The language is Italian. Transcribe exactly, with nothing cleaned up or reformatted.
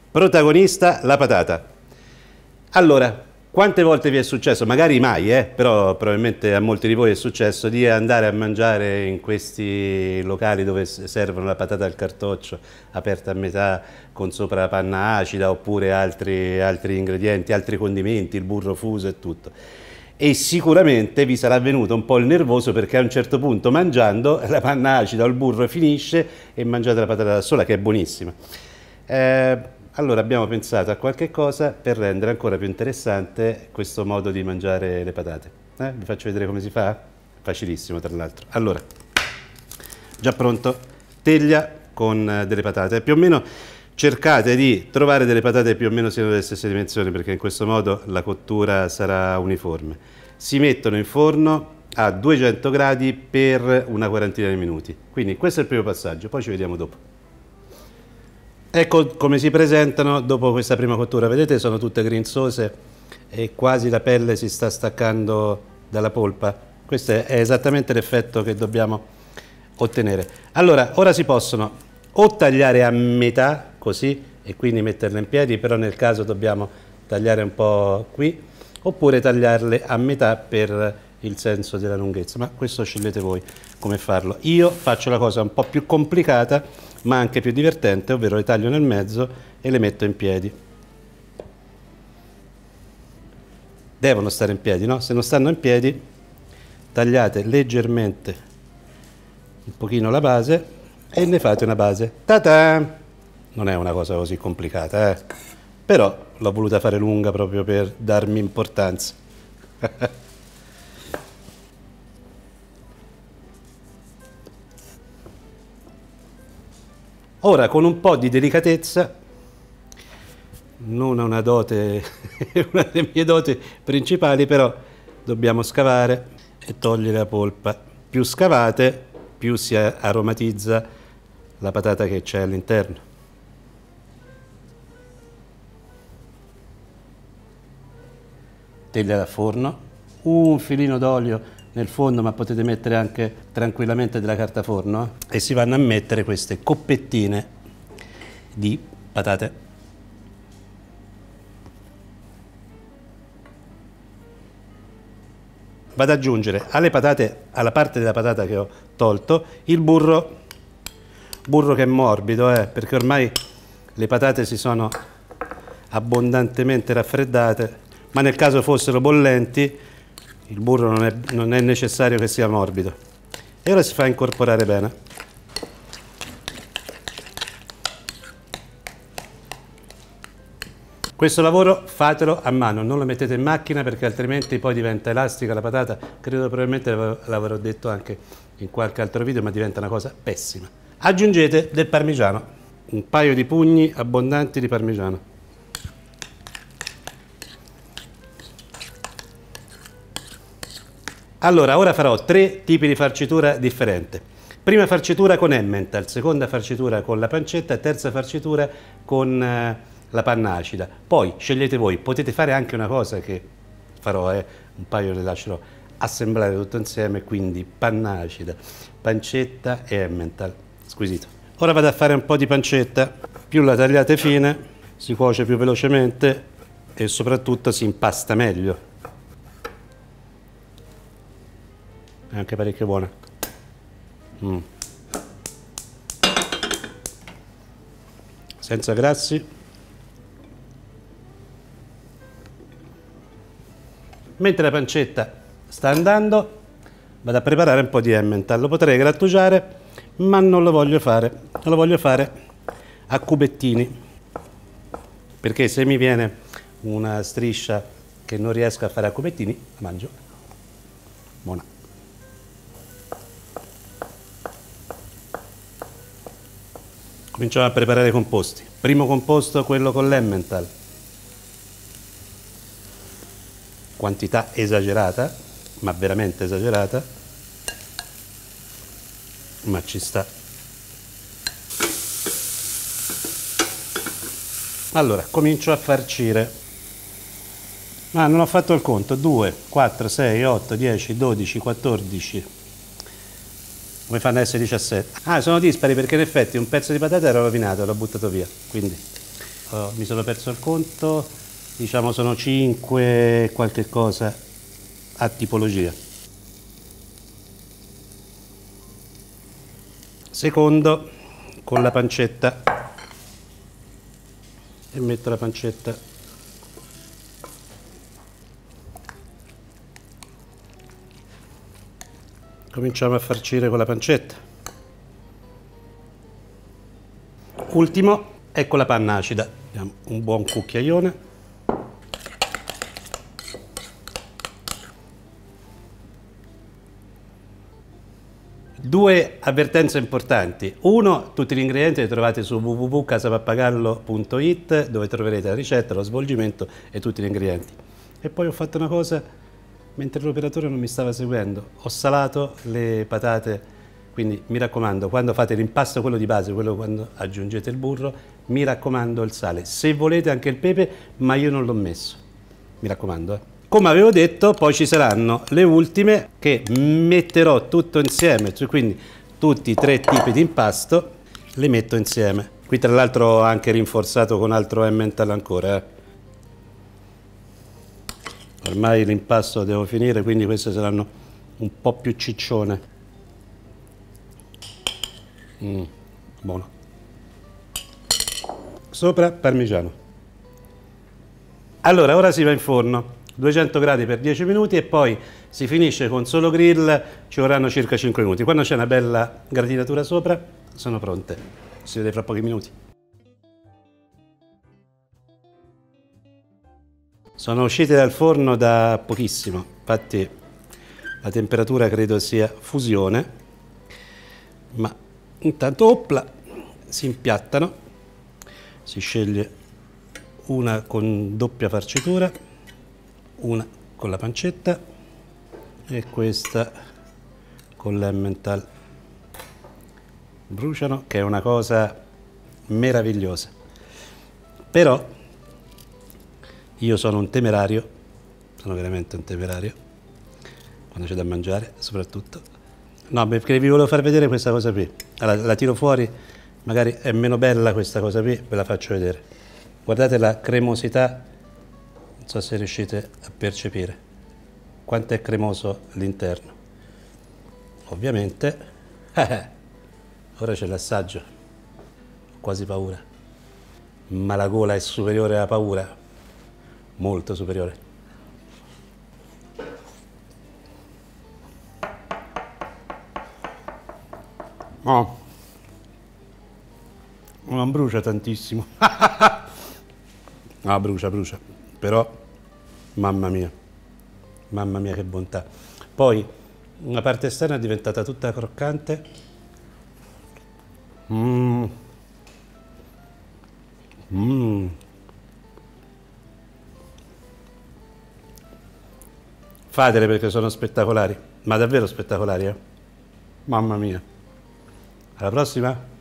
Protagonista la patata. Allora, quante volte vi è successo, magari mai, eh, però probabilmente a molti di voi è successo, di andare a mangiare in questi locali dove servono la patata al cartoccio aperta a metà con sopra la panna acida oppure altri, altri ingredienti, altri condimenti, il burro fuso e tutto. E sicuramente vi sarà venuto un po' il nervoso perché a un certo punto mangiando la panna acida o il burro finisce e mangiate la patata da sola che è buonissima. Eh, allora abbiamo pensato a qualche cosa per rendere ancora più interessante questo modo di mangiare le patate. Eh? Vi faccio vedere come si fa? Facilissimo tra l'altro. Allora, già pronto, teglia con delle patate, più o meno cercate di trovare delle patate più o meno siano delle stesse dimensioni perché in questo modo la cottura sarà uniforme. Si mettono in forno a duecento gradi per una quarantina di minuti. Quindi questo è il primo passaggio, poi ci vediamo dopo. Ecco come si presentano dopo questa prima cottura. Vedete, sono tutte grinzose e quasi la pelle si sta staccando dalla polpa. Questo è esattamente l'effetto che dobbiamo ottenere. Allora, ora si possono o tagliare a metà così e quindi metterle in piedi, però nel caso dobbiamo tagliare un po' qui, oppure tagliarle a metà per il senso della lunghezza, ma questo scegliete voi come farlo. Io faccio la cosa un po' più complicata ma anche più divertente, ovvero le taglio nel mezzo e le metto in piedi. Devono stare in piedi, no? Se non stanno in piedi tagliate leggermente un pochino la base e ne fate una base. Ta-ta! Non è una cosa così complicata, eh? Però l'ho voluta fare lunga proprio per darmi importanza. Ora con un po' di delicatezza, non è una dote, una delle mie doti principali, però dobbiamo scavare e togliere la polpa. Più scavate, più si aromatizza la patata che c'è all'interno. Teglia da forno, un filino d'olio nel fondo, ma potete mettere anche tranquillamente della carta forno, eh? E si vanno a mettere queste coppettine di patate. Vado ad aggiungere alle patate, alla parte della patata che ho tolto, il burro, burro che è morbido, eh? Perché ormai le patate si sono abbondantemente raffreddate, ma nel caso fossero bollenti il burro non è, non è necessario che sia morbido. E ora si fa incorporare bene. Questo lavoro fatelo a mano, non lo mettete in macchina perché altrimenti poi diventa elastica la patata. Credo probabilmente l'avrò detto anche in qualche altro video, ma diventa una cosa pessima. Aggiungete del parmigiano, un paio di pugni abbondanti di parmigiano. Allora, ora farò tre tipi di farcitura differente. Prima farcitura con Emmental, seconda farcitura con la pancetta e terza farcitura con eh, la panna acida. Poi scegliete voi, potete fare anche una cosa che farò, eh, un paio le lascerò assemblare tutto insieme, quindi panna acida, pancetta e Emmental. Squisito. Ora vado a fare un po' di pancetta, più la tagliate fine, si cuoce più velocemente e soprattutto si impasta meglio. È anche parecchio buona. Mm. Senza grassi. Mentre la pancetta sta andando, vado a preparare un po' di Emmental. Lo potrei grattugiare, ma non lo voglio fare. Lo voglio fare a cubettini, perché se mi viene una striscia che non riesco a fare a cubettini, la mangio. Buona. Cominciamo a preparare i composti. Primo composto, quello con l'Emmental. Quantità esagerata, ma veramente esagerata, ma ci sta. Allora, comincio a farcire. Ah, non ho fatto il conto. due, quattro, sei, otto, dieci, dodici, quattordici. Come fanno ad essere diciassette? Ah, sono dispari perché in effetti un pezzo di patata era rovinato, l'ho buttato via. Quindi oh, mi sono perso il conto, diciamo sono cinque qualche cosa a tipologia. Secondo con la pancetta, e metto la pancetta cominciamo a farcire con la pancetta. Ultimo è con la panna acida, diamo un buon cucchiaione. Due avvertenze importanti. Uno, tutti gli ingredienti li trovate su w w w punto casapappagallo punto it, dove troverete la ricetta, lo svolgimento e tutti gli ingredienti. E poi ho fatto una cosa, mentre l'operatore non mi stava seguendo, ho salato le patate, quindi mi raccomando, quando fate l'impasto, quello di base, quello quando aggiungete il burro, mi raccomando il sale. Se volete anche il pepe, ma io non l'ho messo, mi raccomando, eh. Come avevo detto, poi ci saranno le ultime che metterò tutto insieme, cioè quindi tutti i tre tipi di impasto li metto insieme. Qui tra l'altro ho anche rinforzato con altro Emmental ancora. Eh. Ormai l'impasto devo finire, quindi queste saranno un po' più ciccione. Mm, buono. Sopra parmigiano. Allora, ora si va in forno. duecento gradi per dieci minuti e poi si finisce con solo grill, ci vorranno circa cinque minuti. Quando c'è una bella gratinatura sopra, sono pronte. Si vede fra pochi minuti. Sono uscite dal forno da pochissimo, infatti la temperatura credo sia fusione, ma intanto opla, si impiattano, si sceglie una con doppia farcitura, una con la pancetta e questa con l'Emmental. Bruciano, che è una cosa meravigliosa. Però io sono un temerario, sono veramente un temerario, quando c'è da mangiare soprattutto. No, perché vi volevo far vedere questa cosa qui. Allora, la tiro fuori, magari è meno bella questa cosa qui, ve la faccio vedere. Guardate la cremosità. Non so se riuscite a percepire quanto è cremoso l'interno. Ovviamente, eh, ora c'è l'assaggio, ho quasi paura, ma la gola è superiore alla paura, molto superiore. Oh, non brucia tantissimo. No, brucia, brucia. Però, mamma mia, mamma mia che bontà. Poi, la parte esterna è diventata tutta croccante. Mmm. Mmm. Fatele perché sono spettacolari, ma davvero spettacolari, eh? Mamma mia. Alla prossima!